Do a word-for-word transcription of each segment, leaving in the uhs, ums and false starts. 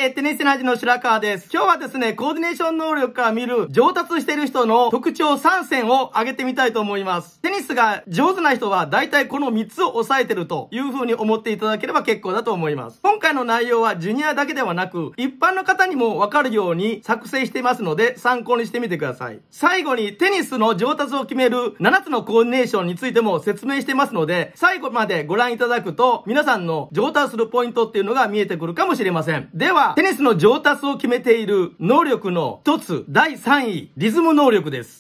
えー、テニスラジの白川です。今日はですね、コーディネーション能力から見る上達している人の特徴さん選を挙げてみたいと思います。テニスが上手な人は大体このみっつを押さえてるという風に思っていただければ結構だと思います。今回の内容はジュニアだけではなく、一般の方にもわかるように作成していますので参考にしてみてください。最後にテニスの上達を決めるななつのコーディネーションについても説明してますので、最後までご覧いただくと皆さんの上達するポイントっていうのが見えてくるかもしれません。では、テニスの上達を決めている能力の一つ、だいさんい、リズム能力です。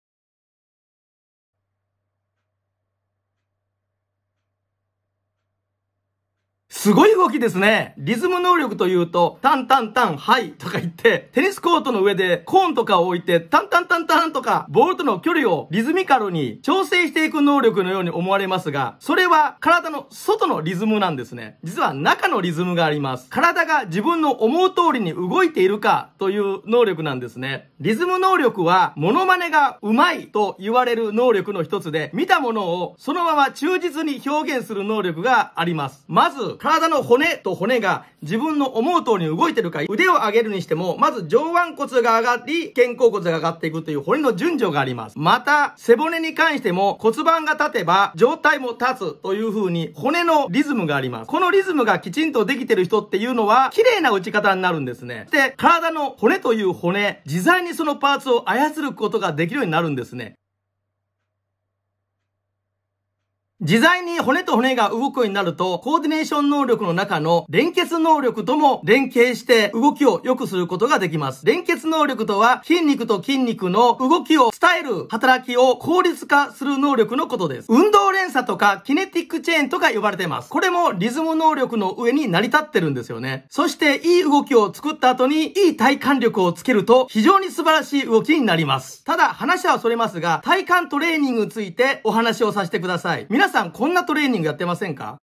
すごい動きですね。リズム能力というと、タンタンタン、はいとか言って、テニスコートの上でコーンとかを置いて、タンタンタンタンとか、ボールとの距離をリズミカルに調整していく能力のように思われますが、それは体の外のリズムなんですね。実は中のリズムがあります。体が自分の思う通りに動いているかという能力なんですね。リズム能力は、モノマネがうまいと言われる能力の一つで、見たものをそのまま忠実に表現する能力があります。まず、体の骨と骨が自分の思う通りに動いてるか、腕を上げるにしても、まず上腕骨が上がり、肩甲骨が上がっていくという骨の順序があります。また、背骨に関しても骨盤が立てば上体も立つという風に骨のリズムがあります。このリズムがきちんとできてる人っていうのは、綺麗な打ち方になるんですね。で、体の骨という骨、自在にそのパーツを操ることができるようになるんですね。自在に骨と骨が動くようになると、コーディネーション能力の中の連結能力とも連携して動きを良くすることができます。連結能力とは、筋肉と筋肉の動きを伝える働きを効率化する能力のことです。運動連鎖とかキネティックチェーンとか呼ばれています。これもリズム能力の上に成り立ってるんですよね。そしていい動きを作った後にいい体幹力をつけると非常に素晴らしい動きになります。ただ話はそれますが、体幹トレーニングについてお話をさせてください。皆さんこんなトレーニングやってませんか？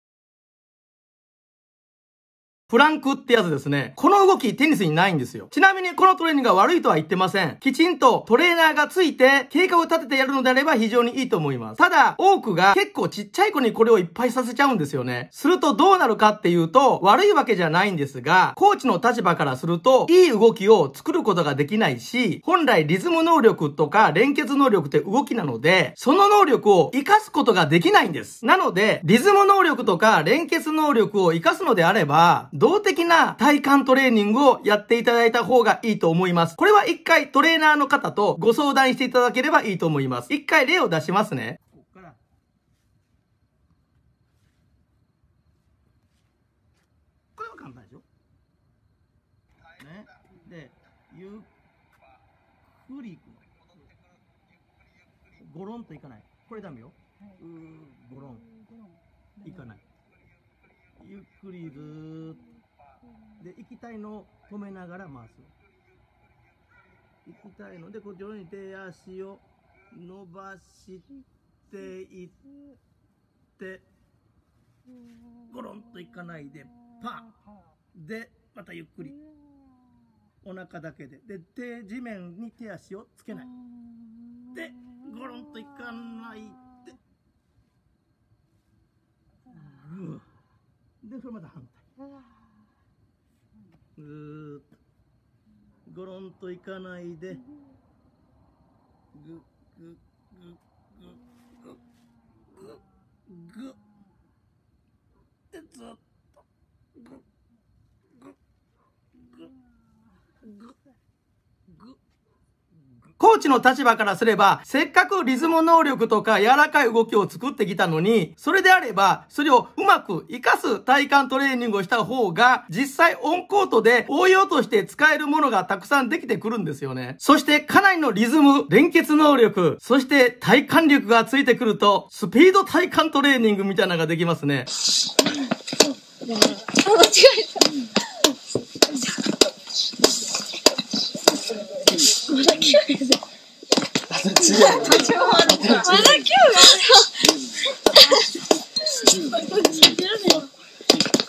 プランクってやつですね。この動きテニスにないんですよ。ちなみにこのトレーニングが悪いとは言ってません。きちんとトレーナーがついて計画を立ててやるのであれば非常にいいと思います。ただ、多くが結構ちっちゃい子にこれをいっぱいさせちゃうんですよね。するとどうなるかっていうと、悪いわけじゃないんですが、コーチの立場からすると、いい動きを作ることができないし、本来リズム能力とか連結能力って動きなので、その能力を活かすことができないんです。なので、リズム能力とか連結能力を活かすのであれば、動的な体幹トレーニングをやっていただいた方がいいと思います。これは一回トレーナーの方とご相談していただければいいと思います。一回例を出しますね。ここからこれは簡単でしょ、ね、で、ゆっくりいくの。ゴロンといかない。これダメよ。うー、ゴロン。いかない。ゆっくりずーっと。で、行きたいのを止めながら回す。行きたいので、こっちに手足を伸ばしていって、ゴロンといかないで、パンで、またゆっくり。お腹だけで。で、手、地面に手足をつけない。で、ゴロンといかないで、グー。で、それまた反対。ぐーっとゴロンといかないで、ぐぐぐぐぐぐぐでずっとぐぐぐぐぐコーチの立場からすれば、せっかくリズム能力とか柔らかい動きを作ってきたのに、それであれば、それをうまく活かす体幹トレーニングをした方が、実際オンコートで応用として使えるものがたくさんできてくるんですよね。そしてかなりのリズム、連結能力、そして体幹力がついてくると、スピード体幹トレーニングみたいなのができますね。 間違えた。まだきゅうですよ。まだきゅうまだきゅ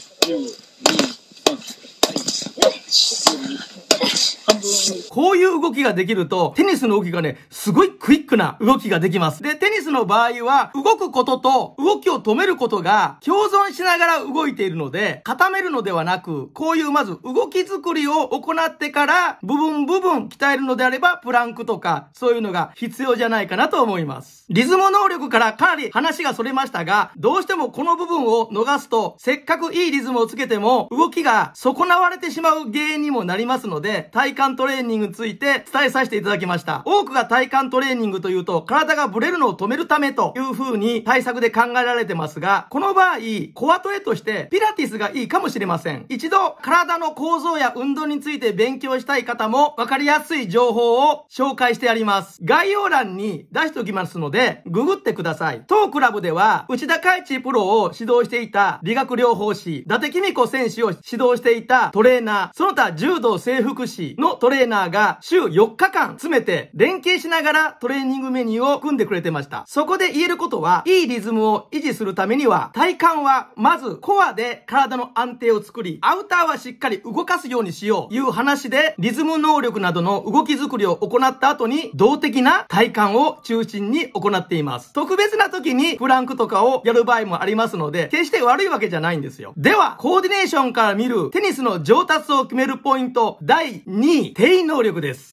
こういう動動きができると、テニスの動きがね、すごいクイックな動きができます。で、テニスの場合は、動くことと動きを止めることが共存しながら動いているので、固めるのではなく、こういうまず動き作りを行ってから、部分部分鍛えるのであれば、プランクとか、そういうのが必要じゃないかなと思います。リズム能力からかなり話がそれましたが、どうしてもこの部分を逃すと、せっかくいいリズムをつけても、動きが損なわれてしまう原因にもなりますので、体幹トレーニングについて伝えさせていただきました。多くが体幹トレーニングというと、体がブレるのを止めるためという風に対策で考えられてますが、この場合、コアトレとしてピラティスがいいかもしれません。一度、体の構造や運動について勉強したい方も、わかりやすい情報を紹介してあります。概要欄に出しておきますので、ググってください。当クラブでは、内田海地プロを指導していた理学療法士、伊達公子選手を指導していたトレーナー、その他柔道整復師のトレーナーが週よっかかん詰めて連携しながらトレーニングメニューを組んでくれてました。そこで言えることは、いいリズムを維持するためには、体幹はまずコアで体の安定を作り、アウターはしっかり動かすようにしようという話で、リズム能力などの動き作りを行った後に、動的な体幹を中心に行っています。特別な時にプランクとかをやる場合もありますので、決して悪いわけじゃないんですよ。では、コーディネーションから見るテニスの上達を決めるポイントだいにい、定位能力です。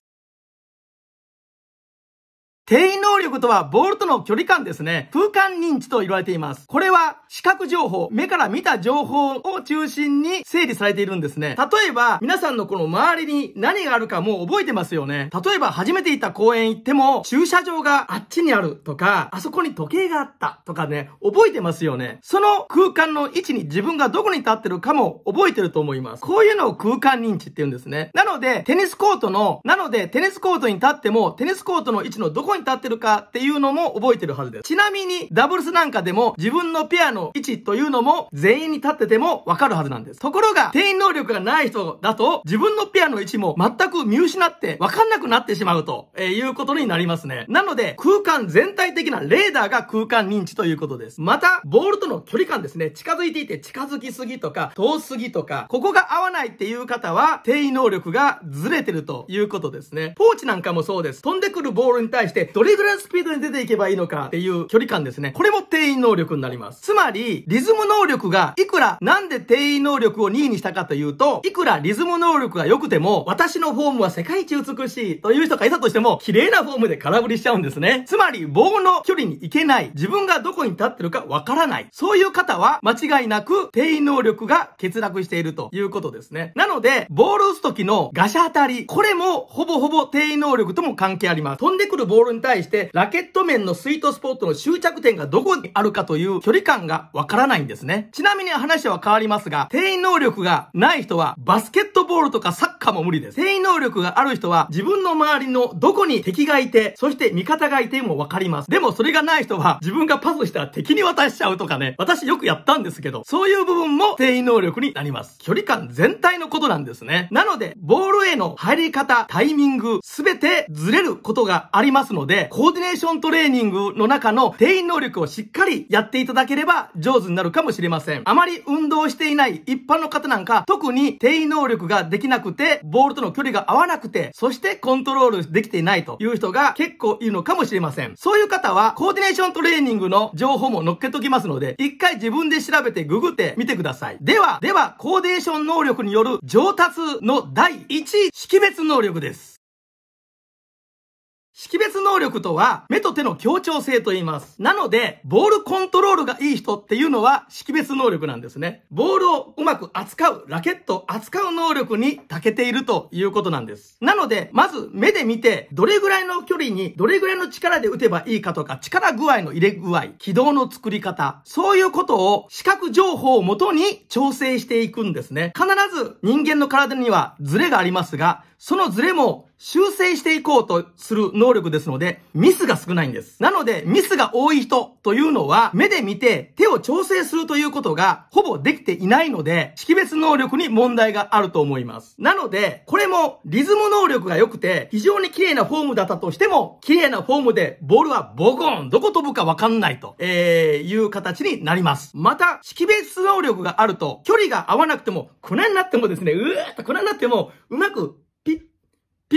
定位能力とはボールとの距離感ですね。空間認知と言われています。これは視覚情報、目から見た情報を中心に整理されているんですね。例えば、皆さんのこの周りに何があるかもう覚えてますよね。例えば、初めて行った公園行っても、駐車場があっちにあるとか、あそこに時計があったとかね、覚えてますよね。その空間の位置に自分がどこに立ってるかも覚えてると思います。こういうのを空間認知って言うんですね。なので、テニスコートの、なので、テニスコートに立っても、テニスコートの位置のどこに立ってるかっていうのも覚えてるはずです。ちなみにダブルスなんかでも自分のペアの位置というのも全員に立っててもわかるはずなんです。ところが定位能力がない人だと自分のペアの位置も全く見失ってわかんなくなってしまうということになりますね。なので空間全体的なレーダーが空間認知ということです。またボールとの距離感ですね。近づいていて近づきすぎとか遠すぎとかここが合わないっていう方は定位能力がずれてるということですね。ポーチなんかもそうです。飛んでくるボールに対してどれぐらいのスピードに出ていけばいいのかっていう距離感ですね。これも定位能力になります。つまり、リズム能力がいくら、なんで定位能力をにいにしたかというと、いくらリズム能力が良くても、私のフォームは世界一美しいという人がいたとしても、綺麗なフォームで空振りしちゃうんですね。つまり、棒の距離に行けない、自分がどこに立ってるかわからない。そういう方は、間違いなく定位能力が欠落しているということですね。なので、ボール打つ時のガシャ当たり、これもほぼほぼ定位能力とも関係あります。飛んでくるボールに対して、ラケット面のスイートスポットの終着点がどこにあるかという距離感がわからないんですね。ちなみに話は変わりますが、定位能力がない人はバスケットボールとかサッカーも無理です。定位能力がある人は自分の周りのどこに敵がいて、そして味方がいてもわかります。でもそれがない人は自分がパスしたら敵に渡しちゃうとかね。私よくやったんですけど、そういう部分も定位能力になります。距離感全体のことなんですね。なので、ボールへの入り方、タイミング、すべてずれることがありますので、コーディネーショントレーニングの中の定位能力をしっかりやっていただければ上手になるかもしれません。あまり運動していない一般の方なんか、特に定位能力ができなくて、ボールとの距離が合わなくて、そしてコントロールできていないという人が結構いるのかもしれません。そういう方は、コーディネーショントレーニングの情報も載っけときますので、一回自分で調べてググってみてください。では、では、コーディネーション能力による上達のだいいちい、識別能力です。識別能力とは、目と手の協調性と言います。なので、ボールコントロールがいい人っていうのは識別能力なんですね。ボールをうまく扱う、ラケットを扱う能力に長けているということなんです。なので、まず目で見て、どれぐらいの距離に、どれぐらいの力で打てばいいかとか、力具合の入れ具合、軌道の作り方、そういうことを視覚情報をもとに調整していくんですね。必ず人間の体にはズレがありますが、そのズレも修正していこうとする能力ですので、ミスが少ないんです。なので、ミスが多い人というのは、目で見て手を調整するということがほぼできていないので、識別能力に問題があると思います。なので、これもリズム能力が良くて、非常に綺麗なフォームだったとしても、綺麗なフォームでボールはボコーン、どこ飛ぶかわかんないと、えー、いう形になります。また、識別能力があると、距離が合わなくても、粉になってもですね、うーっと粉になっても、うまくピッ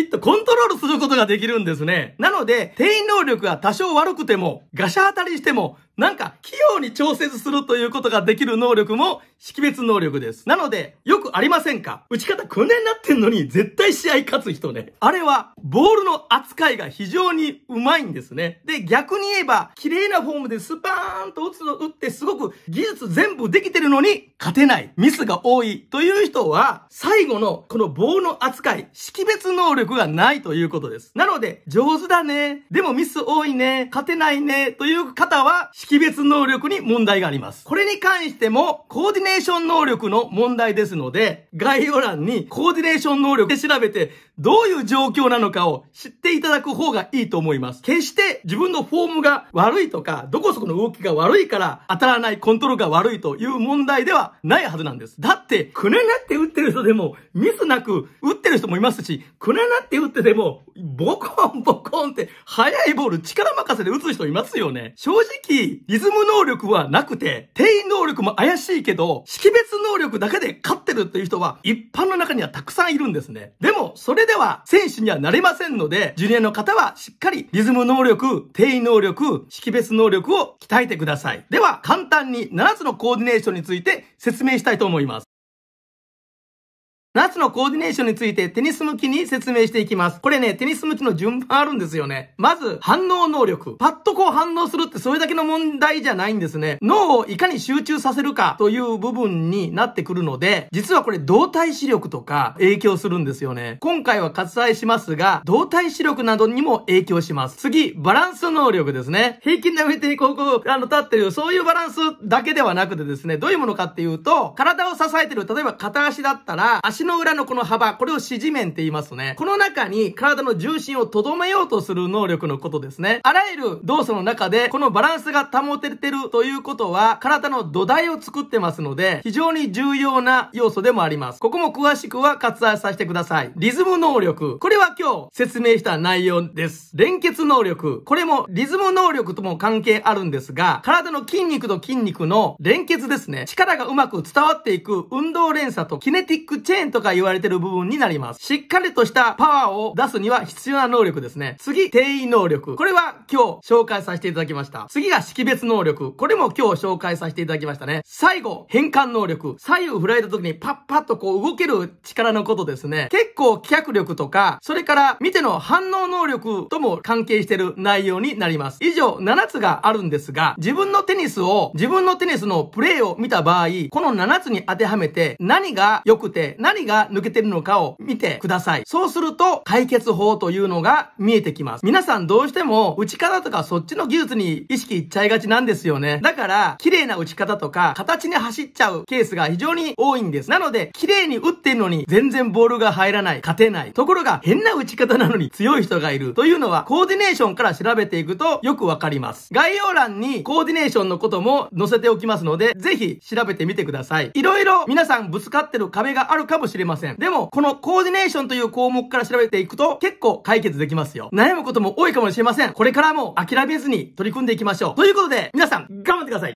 きっとコントロールすることができるんですね。なので、転移能力が多少悪くても、ガシャ当たりしても、なんか器用に調節するということができる能力も識別能力です。なので、よくありませんか？打ち方こんなになってんのに絶対試合勝つ人ね。あれは、ボールの扱いが非常にうまいんですね。で、逆に言えば、綺麗なフォームでスパーンと打つの、打ってすごく技術全部できてるのに勝てない。ミスが多いという人は、最後のこのボールの扱い、識別能力がないということです。なので、上手だね。でもミス多いね。勝てないね。という方は、識別能力に問題があります。これに関しても、コーディネーション能力の問題ですので、概要欄にコーディネーション能力で調べて、どういう状況なのかを知っていただく方がいいと思います。決して自分のフォームが悪いとか、どこそこの動きが悪いから当たらないコントロールが悪いという問題ではないはずなんです。だって、くねなって打ってる人でも、ミスなく打ってる人もいますし、くねなって打ってても、ボコンボコンって速いボール力任せで打つ人いますよね。正直、リズム能力はなくて、転移能力も怪しいけど、識別能力だけで勝ってるっていう人は一般の中にはたくさんいるんですね。でも、それでは選手にはなれませんので、ジュニアの方はしっかりリズム能力、転移能力、識別能力を鍛えてください。では、簡単にななつのコーディネーションについて説明したいと思います。ななつのコーディネーションについてテニス向きに説明していきます。これね、テニス向きの順番あるんですよね。まず、反応能力。パッとこう反応するってそれだけの問題じゃないんですね。脳をいかに集中させるかという部分になってくるので、実はこれ動体視力とか影響するんですよね。今回は割愛しますが、動体視力などにも影響します。次、バランス能力ですね。平均な上手にこう、こう、あの、立ってる、そういうバランスだけではなくてですね、どういうものかっていうと、体を支えてる、例えば片足だったら、足足の裏のこの幅、これを支持面って言いますね。この中に体の重心を留めようとする能力のことですね。あらゆる動作の中でこのバランスが保ててるということは体の土台を作ってますので非常に重要な要素でもあります。ここも詳しくは割愛させてください。リズム能力。これは今日説明した内容です。連結能力。これもリズム能力とも関係あるんですが、体の筋肉と筋肉の連結ですね。力がうまく伝わっていく運動連鎖とキネティックチェーンとか言われている部分になります。しっかりとしたパワーを出すには必要な能力ですね。次、転移能力。これは今日紹介させていただきました。次が識別能力。これも今日紹介させていただきましたね。最後、変換能力。左右振られた時にパッパッとこう動ける力のことですね。結構脚力とか、それから見ての反応能力とも関係している内容になります。以上、ななつがあるんですが、自分のテニスを、自分のテニスのプレーを見た場合、このななつに当てはめて何が良くて何が抜けてるのかを見てください。そうすると解決法というのが見えてきます。皆さんどうしても打ち方とかそっちの技術に意識いっちゃいがちなんですよね。だから綺麗な打ち方とか形に走っちゃうケースが非常に多いんです。なので綺麗に打ってるのに全然ボールが入らない、勝てない。ところが変な打ち方なのに強い人がいるというのはコーディネーションから調べていくとよくわかります。概要欄にコーディネーションのことも載せておきますので、ぜひ調べてみてください。いろいろ皆さんぶつかってる壁があるかもしれません。でもこのコーディネーションという項目から調べていくと結構解決できますよ。悩むことも多いかもしれません。これからも諦めずに取り組んでいきましょう。ということで皆さん頑張ってください。